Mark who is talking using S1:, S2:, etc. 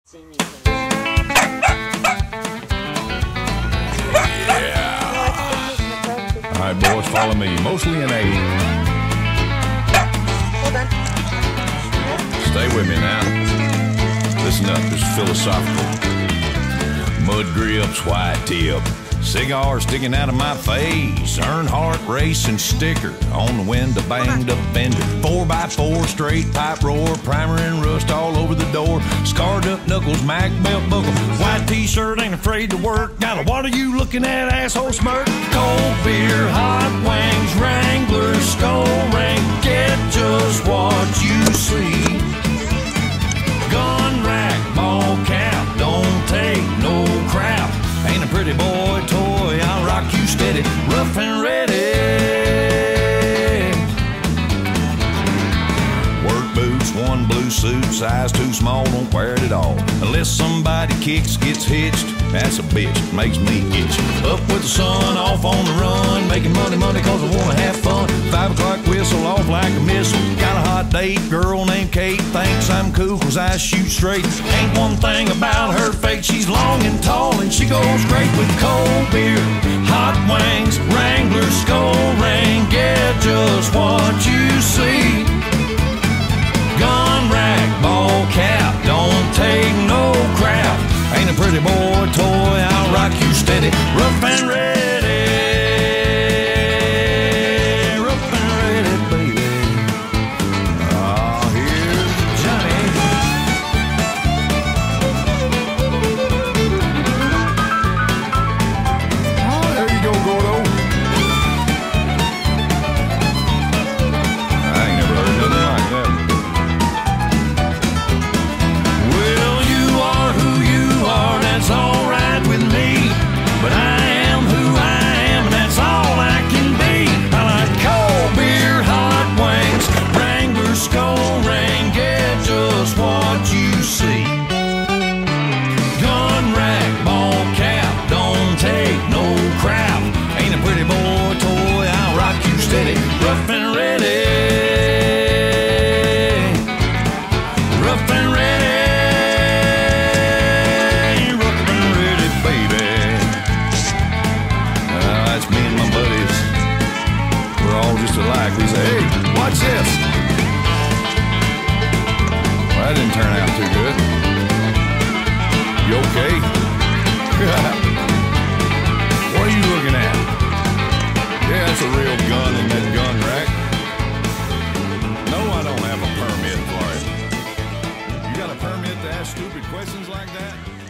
S1: All right, boys, follow me. Mostly in A.
S2: Hold on.
S1: Stay with me now. Listen up, this is philosophical. Mud grips, white tip, cigar sticking out of my face, Earnhardt racing sticker on the window, banged up fender, 4x4 straight pipe roar, primer and rust all over the door, scarred up knuckles, Mac belt buckle, white t-shirt, ain't afraid to work, got a what are you looking at, asshole smirk, cold beer, hot wings, Wrangler, skull ring, get just what you see. Gun rack, ball cap, don't take no crap. Ain't a pretty boy toy, I'll rock you steady, rough and ready. Work boots, one blue suit, size too small, don't wear it at all. Unless somebody kicks, gets hitched, that's a bitch, makes me itch. Up with the sun, off on the run, making money cause I wanna have fun. 5 o'clock whistle, off like a missile. Got a hot date, girl named Kate, thinks I'm cool cause I shoot straight. Ain't one thing about her fate, she's long and tall and she goes great with cold beer, hot wings, Wrangler, skull ring, get just what you see. Gun rack, ball cap, don't take no crap. Ain't a pretty boy toy, I'll rock you steady, rough and ready. Rough and ready, baby. Ah, here's Johnny. Oh, there you go, Gordo. I ain't never heard nothing like that. That's alright with me, but I am who I am, and that's all I can be. I like cold beer, hot wings, Wrangler, skull ring, get just what you see. Gun rack, ball cap, don't take no crap. Ain't a pretty boy toy, I'll rock you steady, rough and ready. Rough and ready. Alike. We say, hey, watch this. Well, that didn't turn out too good. You okay? What are you looking at? Yeah, that's a real gun in that gun rack. No, I don't have a permit for it. You got a permit to ask stupid questions like that?